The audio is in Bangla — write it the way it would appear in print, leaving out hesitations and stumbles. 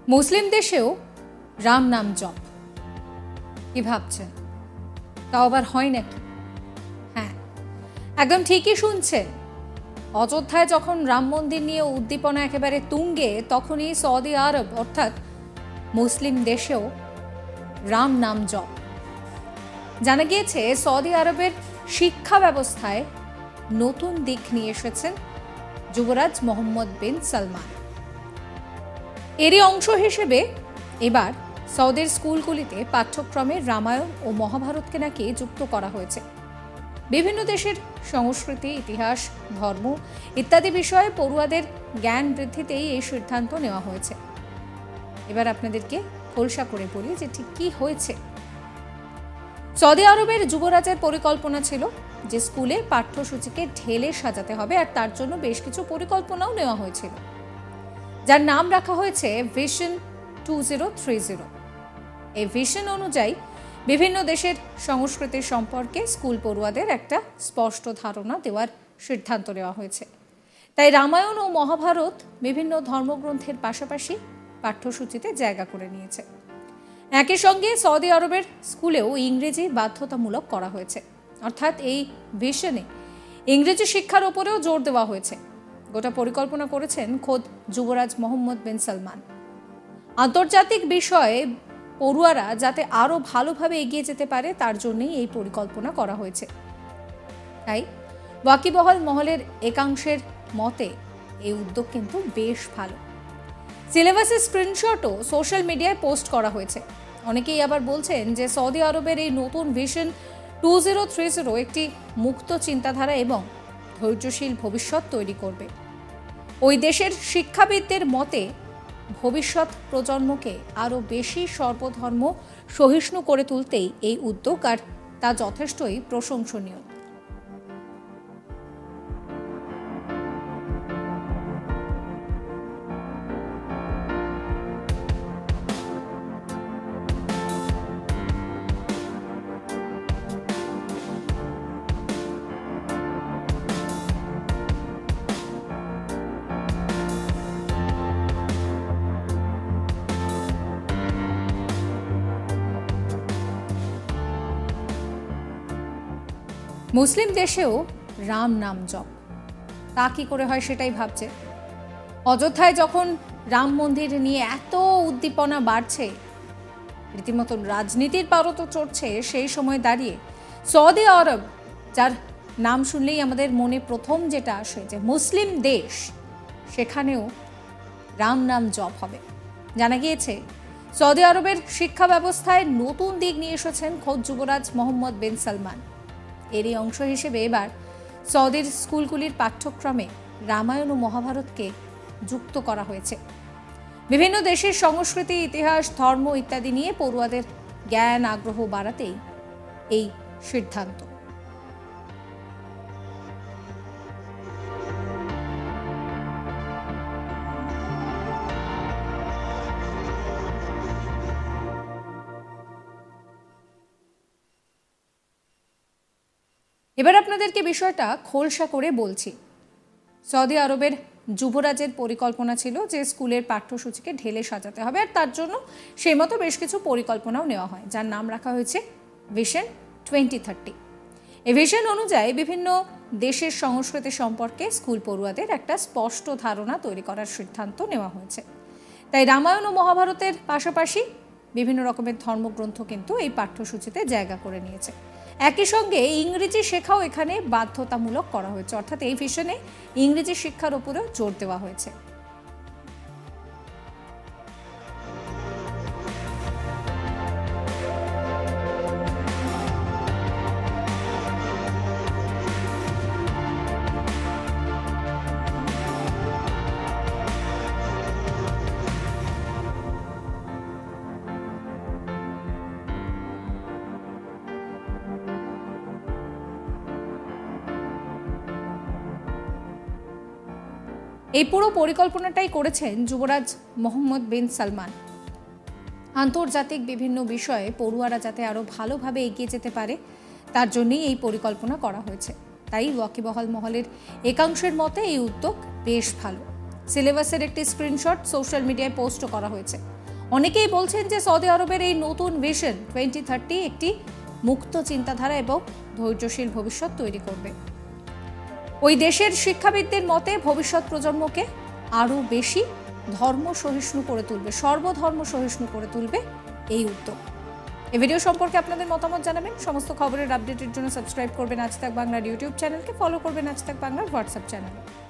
মুসলিম দেশেও রাম নাম জপ। কি ভাবছেন? তাও আবার হয় নাকি? হ্যাঁ, একদম ঠিকই শুনছেন। অযোধ্যায় যখন রাম মন্দির নিয়ে উদ্দীপনা একেবারে তুঙ্গে, তখনই সৌদি আরব অর্থাৎ মুসলিম দেশেও রাম নাম জপ। জানা গিয়েছে সৌদি আরবের শিক্ষা ব্যবস্থায় নতুন দিক নিয়ে এসেছেন যুবরাজ মোহাম্মদ বিন সালমান। এরই অংশ হিসেবে এবার সৌদির স্কুলগুলিতে পাঠ্যক্রমে রামায়ণ ও মহাভারতকে নাকি যুক্ত করা হয়েছে। বিভিন্ন দেশের সংস্কৃতি, ইতিহাস, ধর্ম ইত্যাদি বিষয়ে পড়ুয়াদের জ্ঞান বৃদ্ধিতেই এই সিদ্ধান্ত নেওয়া হয়েছে। এবার আপনাদেরকে খোলসা করে বলি যে ঠিক কি হয়েছে। সৌদি আরবের যুবরাজের পরিকল্পনা ছিল যে স্কুলে পাঠ্যসূচিকে ঢেলে সাজাতে হবে, আর তার জন্য বেশ কিছু পরিকল্পনাও নেওয়া হয়েছিল, যার নাম রাখা হয়েছে ভিশন 2030। এই ভিশন অনুযায়ী বিভিন্ন দেশের সংস্কৃতির সম্পর্কে স্কুল পড়ুয়াদের একটা স্পষ্ট ধারণা দেওয়ার সিদ্ধান্ত নেওয়া হয়েছে। তাই রামায়ণ ও মহাভারত বিভিন্ন ধর্মগ্রন্থের পাশাপাশি পাঠ্যসূচিতে জায়গা করে নিয়েছে। একই সঙ্গে সৌদি আরবের স্কুলেও ইংরেজি বাধ্যতামূলক করা হয়েছে, অর্থাৎ এই ভিশনে ইংরেজি শিক্ষার উপরেও জোর দেওয়া হয়েছে। গোটা পরিকল্পনা করেছেন খোদ যুবরাজ মোহাম্মদ বিন সালমান। আন্তর্জাতিক বিষয়ে পড়ুয়ারা যাতে আরও ভালোভাবে এগিয়ে যেতে পারে তার জন্যই এই পরিকল্পনা করা হয়েছে। তাই ওয়াকিবহাল মহলের একাংশের মতে এই উদ্যোগ কিন্তু বেশ ভালো। সিলেবাসের স্ক্রিনশটও সোশ্যাল মিডিয়ায় পোস্ট করা হয়েছে। অনেকেই আবার বলছেন যে সৌদি আরবের এই নতুন ভিশন 2030 একটি মুক্ত চিন্তাধারা এবং ধৈর্যশীল ভবিষ্যৎ তৈরি করবে। ওই দেশের শিক্ষাবিদদের মতে ভবিষ্যৎ প্রজন্মকে আরও বেশি সর্বধর্ম সহিষ্ণু করে তুলতেই এই উদ্যোগ, আর তা যথেষ্টই প্রশংসনীয়। মুসলিম দেশেও রাম নাম জপ, তা কি করে হয় সেটাই ভাবছে। অযোধ্যায় যখন রাম মন্দির নিয়ে এত উদ্দীপনা বাড়ছে, রীতিমতো রাজনীতির পারতও চড়ছে, সেই সময় দাঁড়িয়ে সৌদি আরব, যার নাম শুনলেই আমাদের মনে প্রথম যেটা আসে যে মুসলিম দেশ, সেখানেও রাম নাম জপ হবে। জানা গিয়েছে সৌদি আরবের শিক্ষা ব্যবস্থায় নতুন দিক নিয়ে এসেছেন খোদ যুবরাজ মোহাম্মদ বিন সালমান। এরই অংশ হিসেবে এবার সৌদির স্কুলগুলির পাঠ্যক্রমে রামায়ণ ও মহাভারতকে যুক্ত করা হয়েছে। বিভিন্ন দেশের সংস্কৃতি, ইতিহাস, ধর্ম ইত্যাদি নিয়ে পড়ুয়াদের জ্ঞান আগ্রহ বাড়াতেই এই সিদ্ধান্ত। এবার আপনাদেরকে বিষয়টা খোলসা করে বলছি। সৌদি আরবের যুবরাজের পরিকল্পনা ছিল যে স্কুলের পাঠ্যসূচিকে ঢেলে সাজাতে হবে, আর তার জন্য সেই মতো বেশ কিছু পরিকল্পনাও নেওয়া হয়, যার নাম রাখা হয়েছে ভিশন 2030। এই ভিশন অনুযায়ী বিভিন্ন দেশের সংস্কৃতি সম্পর্কে স্কুল পড়ুয়াদের একটা স্পষ্ট ধারণা তৈরি করার সিদ্ধান্ত নেওয়া হয়েছে। তাই রামায়ণ ও মহাভারতের পাশাপাশি বিভিন্ন রকমের ধর্মগ্রন্থ কিন্তু এই পাঠ্যসূচিতে জায়গা করে নিয়েছে। একই সঙ্গে ইংরেজি শেখাও এখানে বাধ্যতামূলক করা হয়েছে, অর্থাৎ এই ভিশনে ইংরেজি শিক্ষার উপরেও জোর দেওয়া হয়েছে। এই পুরো পরিকল্পনাটাই করেছেন যুবরাজ মোহাম্মদ বিন সালমান। আন্তর্জাতিক বিভিন্ন বিষয়ে পড়ুয়ারা যাতে আরও ভালোভাবে এগিয়ে যেতে পারে তার জন্যই এই পরিকল্পনা করা হয়েছে। তাই ওয়াকিবহাল মহলের একাংশের মতে এই উদ্যোগ বেশ ভালো। সিলেবাসের একটি স্ক্রিনশট সোশ্যাল মিডিয়ায় পোস্টও করা হয়েছে। অনেকেই বলছেন যে সৌদি আরবের এই নতুন ভিশন 2030 একটি মুক্ত চিন্তাধারা এবং ধৈর্যশীল ভবিষ্যৎ তৈরি করবে। ওই দেশের শিক্ষাবিদদের মতে ভবিষ্যৎ প্রজন্মকে আরও বেশি ধর্ম সহিষ্ণু করে তুলবে, সর্বধর্ম সহিষ্ণু করে তুলবে এই উদ্যোগ। এই ভিডিও সম্পর্কে আপনাদের মতামত জানাবেন। সমস্ত খবরের আপডেটের জন্য সাবস্ক্রাইব করবেন আজ তাক বাংলার ইউটিউব চ্যানেলকে, ফলো করবেন আজ তাক বাংলার হোয়াটসঅ্যাপ চ্যানেল।